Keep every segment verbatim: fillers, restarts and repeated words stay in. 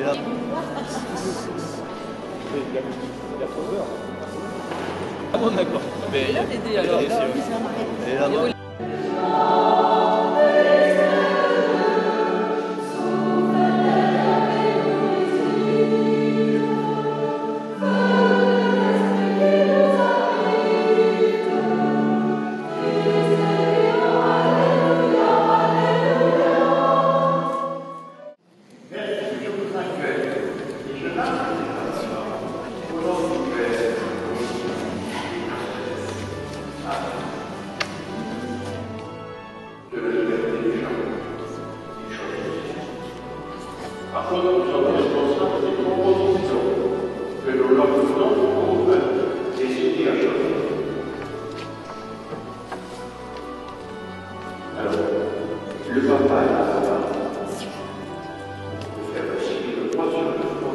là. Ah bon, d'accord. Mais il a aidé alors. Et là-bas. Par contre, nous sommes responsables des propositions que nous leur faisons pour décider à changer. Alors, le papa est là-bas. Le frère aussi, le droit sur le front.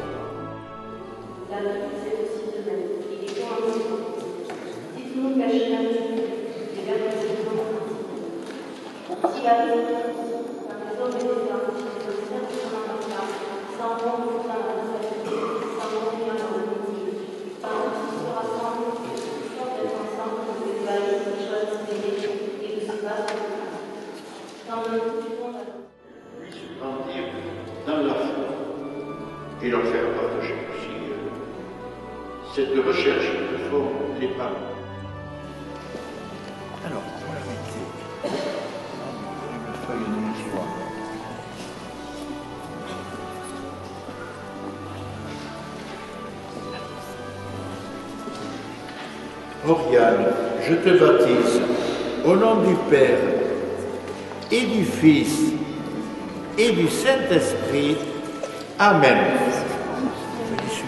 La vie, c'est aussi de même. Il est pour un moment. Dites-nous cacher la vie. Les verres de ses enfants. Si la vie, la maison est dans le petit de l'océan, sans bon pour la responsabilité, sans bon bien dans le métier. Par où tous se rassemblent, tous sont d'être ensemble pour des valeurs, des choses, des métiers, et de se battre. Dans le tout du monde, Puissent grandir dans la foi et leur faire partager aussi cette recherche que font les parents. Alors, pour la vérité, une feuille de l'histoire. Oriane, je te baptise au nom du Père et du Fils et du Saint-Esprit. Amen. Je les suis.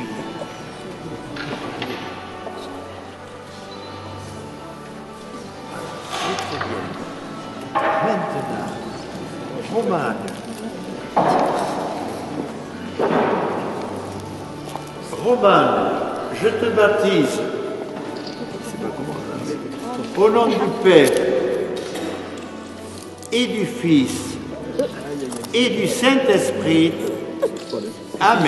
C'est très bien. Maintenant, Romane. Romane, je te baptise au nom du Père et du Fils et du Saint-Esprit. Amen.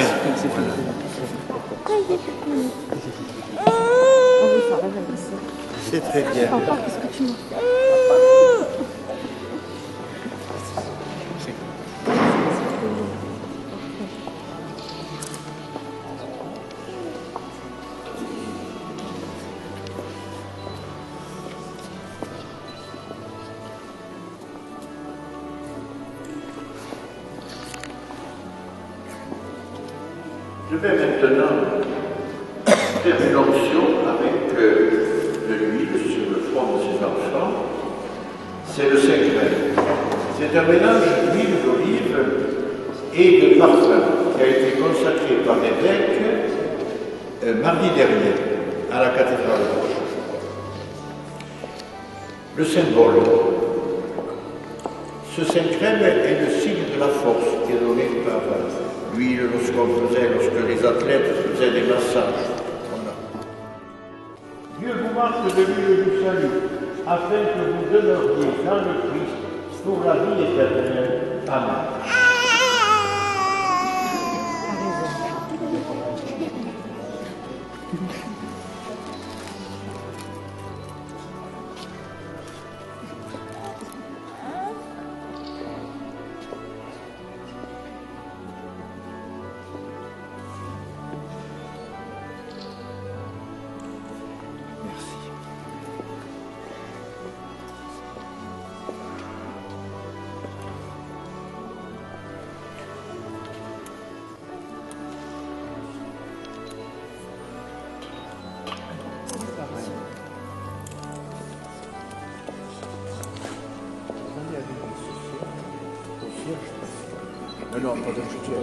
C'est très bien. Je vais maintenant faire une onction avec euh, de l'huile sur le front de ces enfants. C'est le Saint-Grain. C'est un mélange d'huile d'olive et de parfum qui a été consacré par l'évêque euh, mardi dernier à la cathédrale de Roche. Le symbole. Ce Saint-Grain est le signe de la force qui est donné par l'huile lorsqu'on faisait, lorsque les athlètes faisaient des massages. Voilà. Dieu vous marque de l'huile du salut, afin que vous demeuriez dans le Christ pour la vie éternelle. Amen. Mais non, pas de soutien.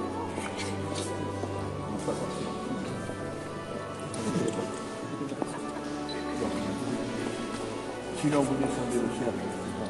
Sinon, vous descendez au cierge.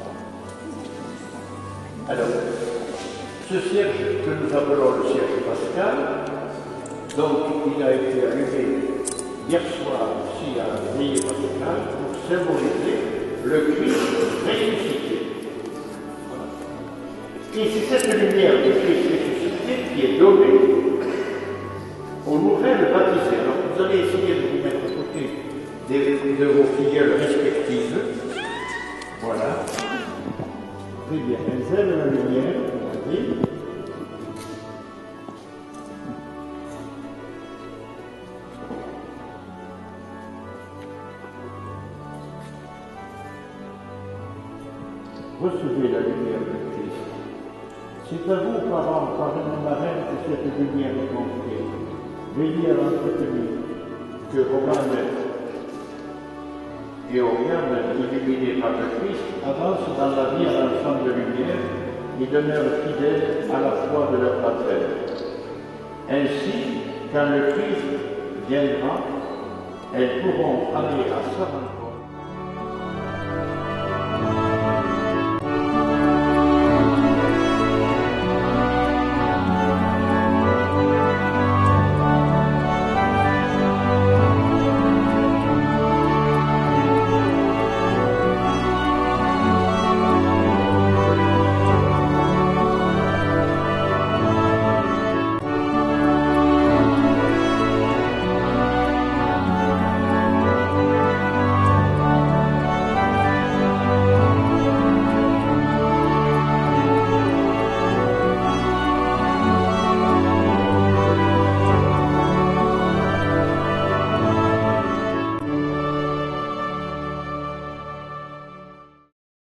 Alors, ce cierge que nous appelons le cierge pascal, donc il a été allumé hier soir ici à la veillée pascale pour symboliser le Christ ressuscité. Voilà. Et c'est cette lumière du Christ ressuscité qui qui est donné aux nouvelles baptisées. Alors vous allez essayer de vous mettre à côté de, de vos filleules respectives. Voilà. Très bien. Elles aiment la lumière, on va dire. Recevez la lumière de Christ. C'est à vous, parents, par une marraine, que cette lumière est confiée. Veillez à l'entretenir, que Romane et Oriane, illuminés par le Christ, avancent dans la vie à l'enfant de lumière et demeurent fidèles à la foi de leur baptême. Ainsi, quand le Christ viendra, elles pourront aller à sa rencontre.